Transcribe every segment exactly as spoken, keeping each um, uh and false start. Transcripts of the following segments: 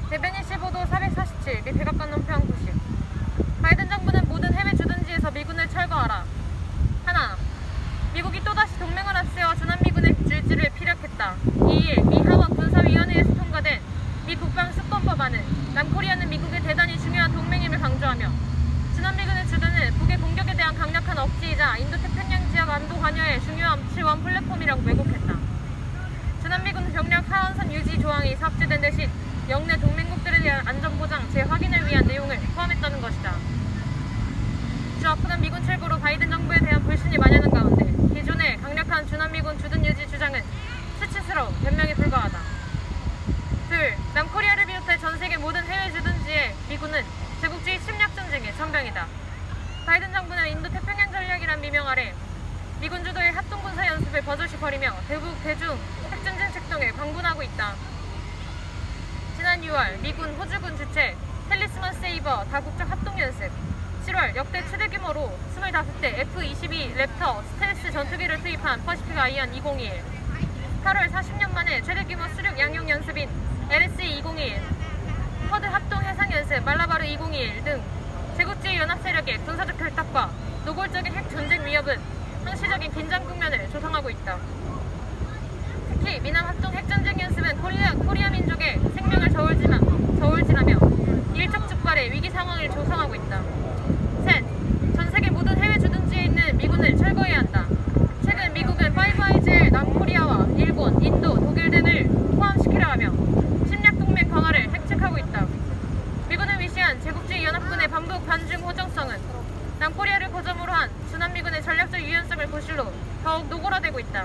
대변인 시보도 사백사십칠, 미 백악관 논평 구십. 바이든 정부는 모든 해외 주둔지에서 미군을 철거하라. 하나. 미국이 또다시 동맹을 앞세워 주남미군의 유지를 피력했다. 이일 미 하원 군사위원회에서 통과된 미 국방수권법안은 남코리아는 미국의 대단히 중요한 동맹임을 강조하며 주남미군의 주둔은 북의 공격에 대한 강력한 억지이자 인도태평양 지역 안보 관여의 중요한 지원 플랫폼이라고 왜곡했다. 주남미군 병력 하원선 유지 조항이 삭제된 대신 영내 동맹국들에 대한 안전보장 재확인을 위한 내용을 포함했다는 것이다. 주 아프간 미군 철거로 바이든 정부에 대한 불신이 만연한 가운데 기존의 강력한 주남미군 주둔 유지 주장은 수치스러워 변명에 불과하다. 둘. 남코리아를 비롯해 전세계 모든 해외 주둔지의 미군은 제국주의 침략 전쟁의 전병이다. 바이든 정부는 인도태평양 전략이란 미명 아래 미군 주도의 합동군사 연습을 버젓이 벌이며 대북 대중 핵전쟁 책동을 광분하고 있다. 지난 유월 미군 호주군 주최 텔리스만 세이버 다국적 합동연습, 칠월 역대 최대 규모로 이십오 대 에프 이십이 랩터 스텔스 전투기를 투입한 퍼시픽 아이언 이공이일, 팔월 사십 년 만에 최대 규모 수륙 양용 연습인 엘에스이 이공이일, 퍼드 합동 해상 연습 말라바르 이공이일 등 제국주의 연합 세력의 군사적 결탁과 노골적인 핵 전쟁 위협은 상시적인 긴장 국면을 조성하고 있다. 특히 미남 합동 핵전쟁 연습은 코리아, 코리아 민족의 생명을 저울질하, 저울질하며 일촉즉발의 위기 상황을 조성하고 있다. 셋. 전세계 모든 해외 주둔지에 있는 미군을 철거해야 한다. 최근 미국은 파이브 아이즈에 남코리아와 일본, 인도, 독일 등을 포함시키려 하며 침략 동맹 강화를 핵책하고 있다. 미군을 위시한 제국주의 연합군의 반복 반중 호정성은 남코리아를 거점으로 한 주남미군의 전략적 유연성을 고실로 더욱 노골화되고 있다.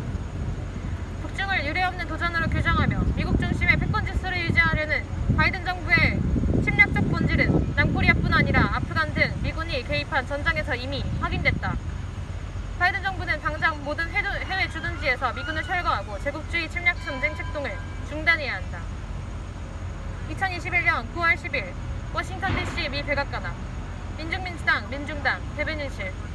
북중을 유례없는 도전으로 규정하며 미국 중심의 패권 질서를 유지하려는 바이든 정부의 침략적 본질은 남코리아뿐 아니라 아프간 등 미군이 개입한 전장에서 이미 확인됐다. 바이든 정부는 당장 모든 해외 주둔지에서 미군을 철거하고 제국주의 침략 전쟁 책동을 중단해야 한다. 이천이십일 년 구월 십일 워싱턴 디씨 미 백악관 앞 민중민주당 민중당 대변인실.